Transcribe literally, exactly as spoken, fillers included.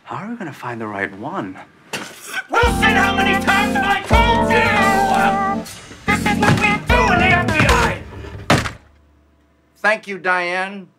How are we gonna find the right one? Wilson, how many times have I told you? This is what we do in the F B I! Thank you, Diane.